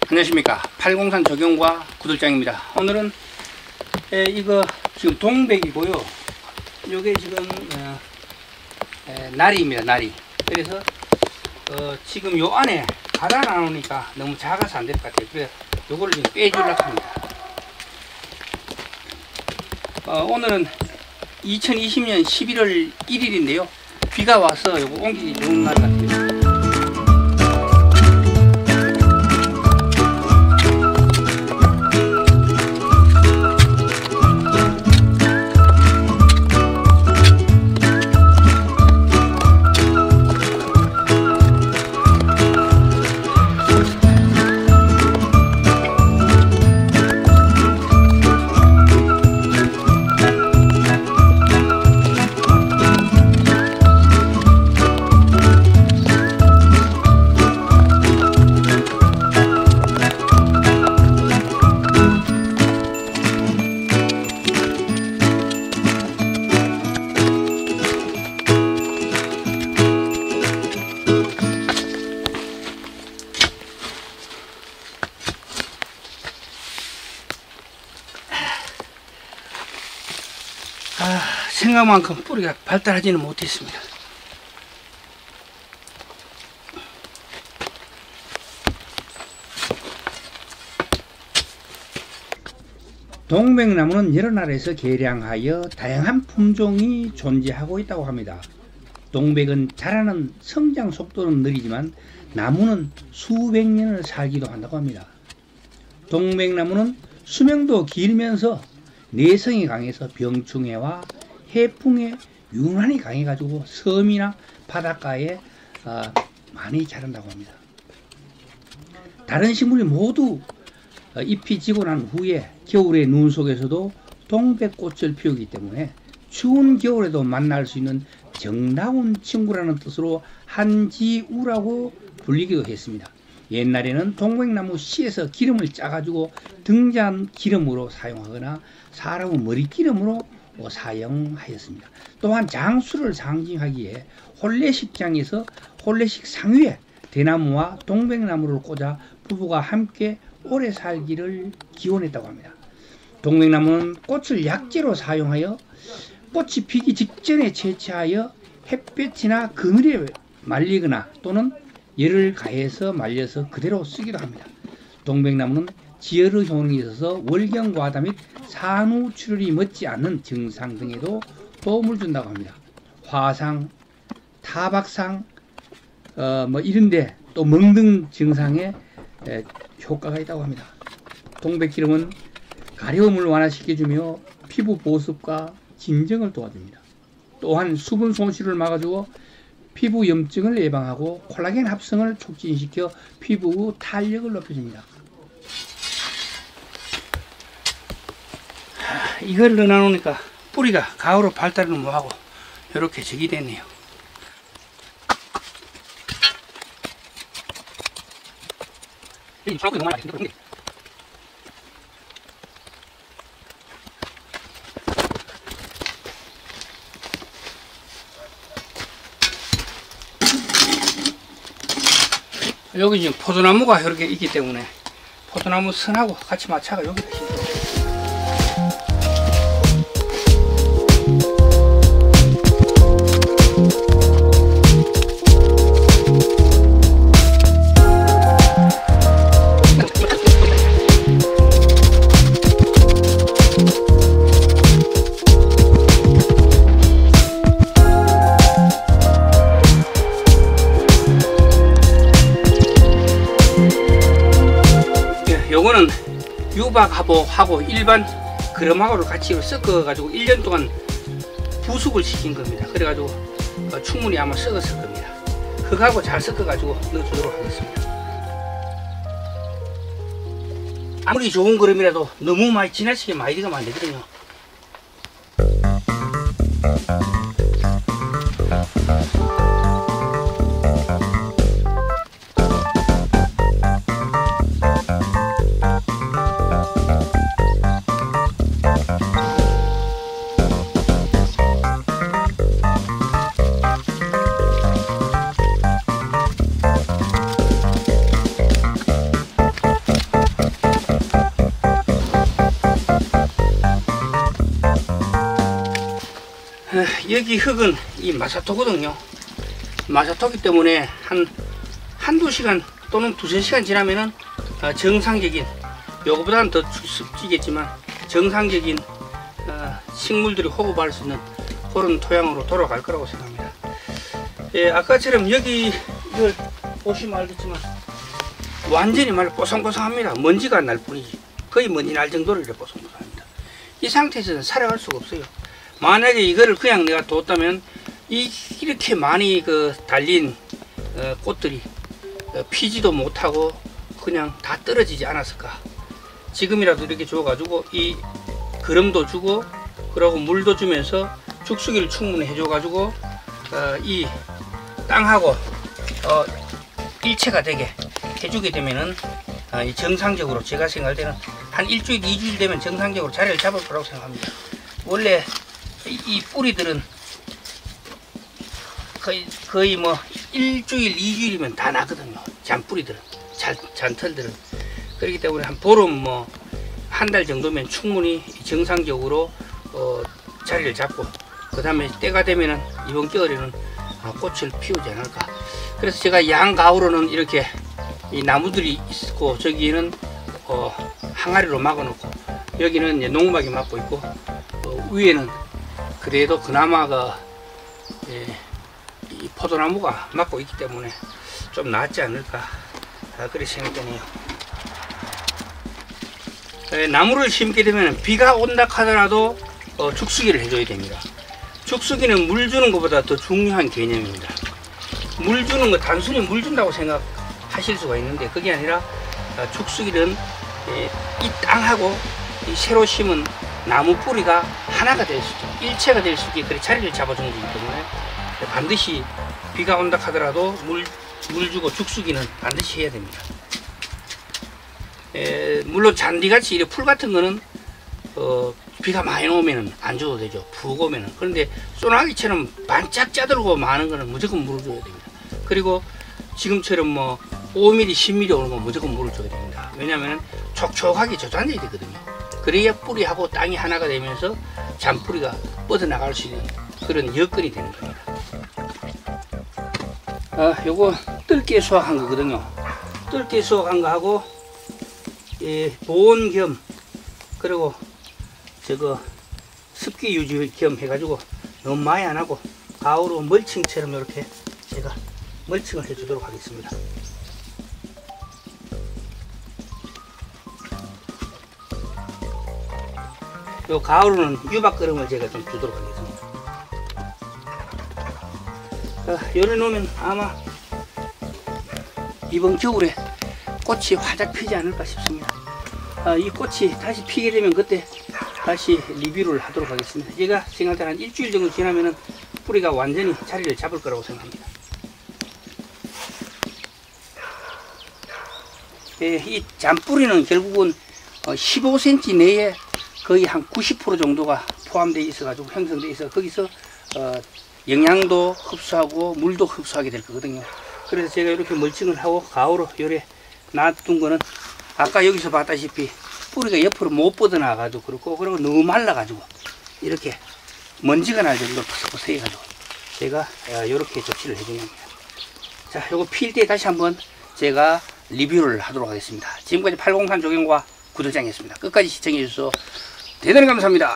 안녕하십니까. 803 조경과 구들장입니다. 오늘은 이거 지금 동백이고요. 요게 지금 나리입니다. 나리. 그래서 지금 요 안에 갈아 나오니까 너무 작아서 안 될 것 같아요. 그래서 요거를 지금 빼주려고 합니다. 오늘은 2020년 11월 1일인데요 비가 와서 요거 옮기기 좋은 날 같아요. 생각만큼 뿌리가 발달하지는 못했습니다. 동백나무는 여러 나라에서 개량하여 다양한 품종이 존재하고 있다고 합니다. 동백은 자라는 성장 속도는 느리지만 나무는 수백 년을 살기도 한다고 합니다. 동백나무는 수명도 길면서 내성이 강해서 병충해와 해풍에 유난히 강해가지고 섬이나 바닷가에 많이 자란다고 합니다. 다른 식물이 모두 잎이 지고 난 후에 겨울의 눈 속에서도 동백꽃을 피우기 때문에 추운 겨울에도 만날 수 있는 정다운 친구라는 뜻으로 한지우라고 불리기도 했습니다. 옛날에는 동백나무 씨에서 기름을 짜가지고 등잔 기름으로 사용하거나 사람의 머리 기름으로 사용하였습니다. 또한 장수를 상징하기에 혼례식장에서 혼례식 상위에 대나무와 동백나무를 꽂아 부부가 함께 오래 살기를 기원했다고 합니다. 동백나무는 꽃을 약재로 사용하여 꽃이 피기 직전에 채취하여 햇볕이나 그늘에 말리거나 또는 열을 가해서 말려서 그대로 쓰기도 합니다. 동백나무는 지혈의 효능이 있어서 월경과다 및 산후출혈이 멎지 않는 증상 등에도 도움을 준다고 합니다. 화상, 타박상, 이런데 또 멍등 증상에 효과가 있다고 합니다. 동백기름은 가려움을 완화시켜주며 피부 보습과 진정을 도와줍니다. 또한 수분 손실을 막아주고 피부 염증을 예방하고 콜라겐 합성을 촉진시켜 피부 탄력을 높여줍니다. 이걸 넣어놓으니까 뿌리가 가을로 발달을 못하고 이렇게 적이 됐네요. 여기 지금 포도나무가 이렇게 있기 때문에 포도나무 선하고 같이 맞춰가 여기다 심어요. 요거는 유박하고 일반 그름하고를 같이 섞어 가지고 1년 동안 부숙을 시킨 겁니다. 그래 가지고 충분히 아마 썩었을 겁니다. 흙하고 잘 섞어 가지고 넣어주도록 하겠습니다. 아무리 좋은 그름이라도 너무 많이 지나치게 많이 들어가면 안 되거든요. 여기 흙은 이 마사토거든요. 마사토기 때문에 한두 시간 또는 두세 시간 지나면은 정상적인, 요거보다는 더 습지겠지만 정상적인 식물들이 호흡할 수 있는 그런 토양으로 돌아갈 거라고 생각합니다. 예, 아까처럼 여기 이걸 보시면 알겠지만 완전히 말 뽀송뽀송합니다. 먼지가 안 날 뿐이지, 거의 먼지 날 정도로 이렇게 뽀송뽀송합니다. 이 상태에서는 살아갈 수가 없어요. 만약에 이거를 그냥 내가 뒀다면 이렇게 많이 달린 꽃들이 피지도 못하고 그냥 다 떨어지지 않았을까. 지금이라도 이렇게 줘가지고 이 거름도 주고 그러고 물도 주면서 죽수기를 충분히 해줘가지고 이 땅하고 일체가 되게 해주게 되면은 정상적으로, 제가 생각할 때는 한 일주일, 2주일 되면 정상적으로 자리를 잡을 거라고 생각합니다. 원래 이 뿌리들은 거의 뭐 일주일, 2주일이면 다 나거든요. 잔뿌리들은, 잔털들은. 그렇기 때문에 한 보름, 뭐 한 달 정도면 충분히 정상적으로 자리를 잡고, 그 다음에 때가 되면은 이번 겨울에는 꽃을 피우지 않을까. 그래서 제가 양가우로는 이렇게 이 나무들이 있고, 저기는 항아리로 막아놓고, 여기는 이제 농막이 막고 있고, 위에는 그래도 그나마 이 포도나무가 막고 있기 때문에 좀 낫지 않을까, 그렇게 생각되네요. 나무를 심게 되면 비가 온다 하더라도 죽수기를 해줘야 됩니다. 죽수기는 물 주는 것보다 더 중요한 개념입니다. 물 주는 거 단순히 물 준다고 생각하실 수가 있는데, 그게 아니라 죽수기는 이 땅하고 이 새로 심은 나무 뿌리가 하나가 될 수 있게, 일체가 될 수 있게 그렇게 자리를 잡아주는 거기 때문에 반드시 비가 온다 하더라도 물 주고 죽수기는 반드시 해야 됩니다. 물론 잔디같이 이렇게 풀 같은 거는 비가 많이 오면 안 줘도 되죠. 푹 오면은. 그런데 소나기처럼 반짝 짜들고 많은 거는 무조건 물을 줘야 됩니다. 그리고 지금처럼 뭐 5mm, 10mm 오는 건 무조건 물을 줘야 됩니다. 왜냐하면 촉촉하게 저장돼야 되거든요. 그래야 뿌리하고 땅이 하나가 되면서 잔뿌리가 뻗어나갈 수 있는 그런 여건이 되는 겁니다. 요거 뜰게 수확한 거거든요. 뜰게 수확한 거 하고 보온 겸, 그리고 저거 습기 유지 겸 해가지고 너무 많이 안 하고 가으로 멀칭처럼 이렇게 제가 멀칭을 해 주도록 하겠습니다. 요 가으로는 유박거름을 제가 좀 주도록 하겠습니다. 요래 놓으면 아마 이번 겨울에 꽃이 활짝 피지 않을까 싶습니다. 이 꽃이 다시 피게 되면 그때 다시 리뷰를 하도록 하겠습니다. 제가 생각할 한 일주일 정도 지나면은 뿌리가 완전히 자리를 잡을 거라고 생각합니다. 이 잔뿌리는 결국은 15cm 내에 거의 한 90% 정도가 포함되어 있어 가지고 형성되어 있어, 거기서 영양도 흡수하고 물도 흡수하게 될 거거든요. 그래서 제가 이렇게 멀칭을 하고 가으로 요래 놔둔 거는 아까 여기서 봤다시피 뿌리가 옆으로 못 뻗어나가도 그렇고, 그리고 너무 말라가지고 이렇게 먼지가 날 정도로 퍼석퍼석 해가지고 제가 이렇게 조치를 해준 겁니다. 자, 요거 필 때 다시 한번 제가 리뷰를 하도록 하겠습니다. 지금까지 803 조경과 구들장이었습니다. 끝까지 시청해 주셔서 대단히 감사합니다.